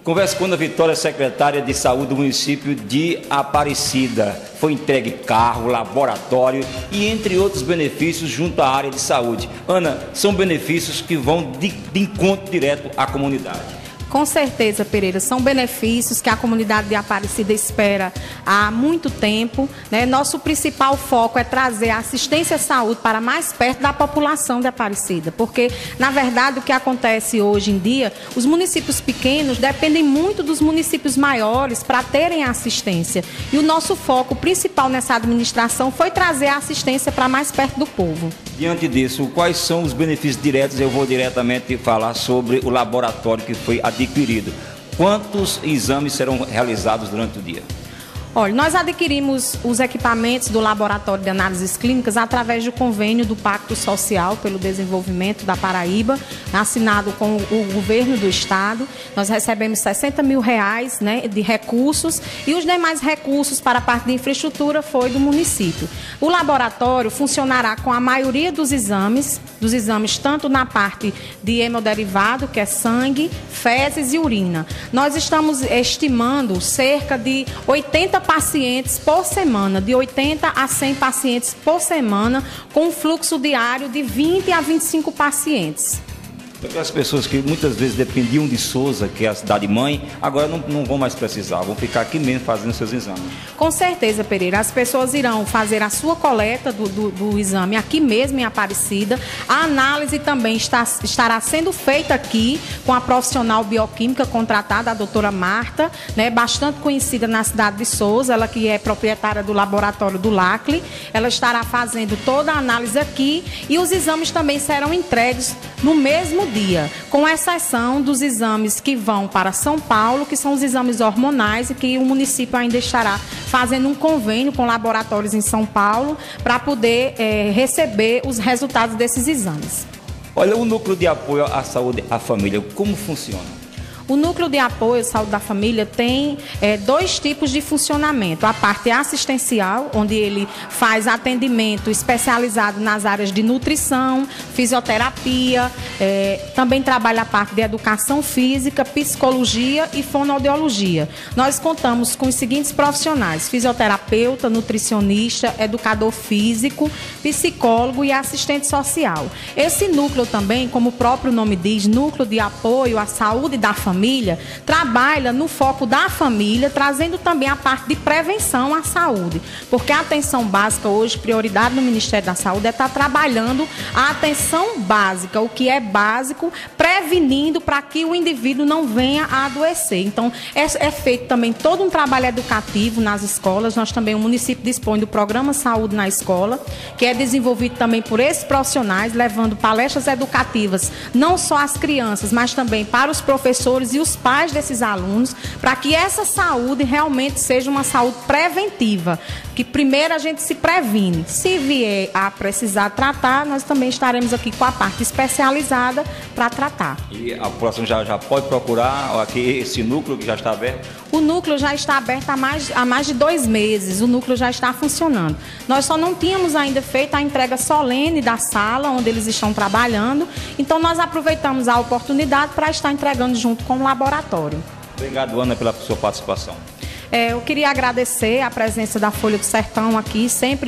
Converso com a Vitória, secretária de Saúde do município de Aparecida. Foi entregue carro, laboratório e entre outros benefícios junto à área de saúde. Ana, são benefícios que vão de encontro direto à comunidade. Com certeza, Pereira, são benefícios que a comunidade de Aparecida espera há muito tempo, né? Nosso principal foco é trazer a assistência à saúde para mais perto da população de Aparecida, porque, na verdade, o que acontece hoje em dia, os municípios pequenos dependem muito dos municípios maiores para terem assistência. E o nosso foco principal nessa administração foi trazer a assistência para mais perto do povo. Diante disso, quais são os benefícios diretos? Eu vou diretamente falar sobre o laboratório que foi adquirido. Quantos exames serão realizados durante o dia? Olha, nós adquirimos os equipamentos do Laboratório de Análises Clínicas através do convênio do Pacto Social pelo Desenvolvimento da Paraíba, assinado com o governo do estado. Nós recebemos R$60 mil, né, de recursos, e os demais recursos para a parte de infraestrutura foi do município. O laboratório funcionará com a maioria dos exames tanto na parte de hemoderivado, que é sangue, fezes e urina. Nós estamos estimando cerca de 80 pacientes por semana, de 80 a 100 pacientes por semana, com um fluxo diário de 20 a 25 pacientes. As pessoas que muitas vezes dependiam de Souza, que é a cidade-mãe, agora não vão mais precisar, vão ficar aqui mesmo fazendo seus exames. Com certeza, Pereira. As pessoas irão fazer a sua coleta do exame aqui mesmo em Aparecida. A análise também estará sendo feita aqui com a profissional bioquímica contratada, a doutora Marta, né, bastante conhecida na cidade de Souza, ela que é proprietária do laboratório do LACLE. Ela estará fazendo toda a análise aqui e os exames também serão entregues no mesmo dia, com exceção dos exames que vão para São Paulo, que são os exames hormonais, e que o município ainda estará fazendo um convênio com laboratórios em São Paulo para poder receber os resultados desses exames. Olha, o Núcleo de Apoio à Saúde à Família, como funciona? O Núcleo de Apoio à Saúde da Família tem dois tipos de funcionamento. A parte assistencial, onde ele faz atendimento especializado nas áreas de nutrição, fisioterapia, também trabalha a parte de educação física, psicologia e fonoaudiologia. Nós contamos com os seguintes profissionais: fisioterapeuta, nutricionista, educador físico, psicólogo e assistente social. Esse núcleo também, como o próprio nome diz, Núcleo de Apoio à Saúde da Família, trabalha no foco da família, trazendo também a parte de prevenção à saúde, porque a atenção básica hoje, prioridade no Ministério da Saúde, é estar trabalhando a atenção básica, o que é básico, prevenindo para que o indivíduo não venha a adoecer. Então, é feito também todo um trabalho educativo nas escolas. Nós também, o município dispõe do programa Saúde na Escola, que é desenvolvido também por esses profissionais, levando palestras educativas, não só às crianças, mas também para os professores e os pais desses alunos, para que essa saúde realmente seja uma saúde preventiva, que primeiro a gente se previne. Se vier a precisar tratar, nós também estaremos aqui com a parte especializada para tratar. E a população já pode procurar aqui esse núcleo que já está aberto? O núcleo já está aberto há mais de 2 meses, o núcleo já está funcionando. Nós só não tínhamos ainda feito a entrega solene da sala onde eles estão trabalhando, então nós aproveitamos a oportunidade para estar entregando junto com o laboratório. Obrigado, Ana, pela sua participação. Eu queria agradecer a presença da Folha do Sertão aqui, sempre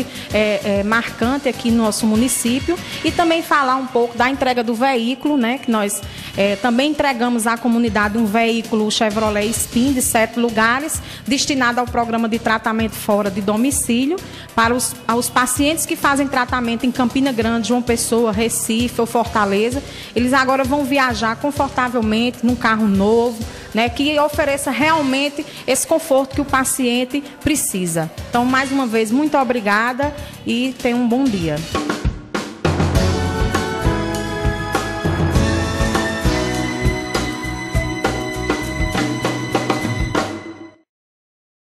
marcante aqui no nosso município, e também falar um pouco da entrega do veículo, né, que nós também entregamos à comunidade um veículo Chevrolet Spin de 7 lugares, destinado ao programa de tratamento fora de domicílio, para os pacientes que fazem tratamento em Campina Grande, João Pessoa, Recife ou Fortaleza. Eles agora vão viajar confortavelmente num carro novo, né, que ofereça realmente esse conforto que o paciente precisa. Então, mais uma vez, muito obrigada e tenha um bom dia.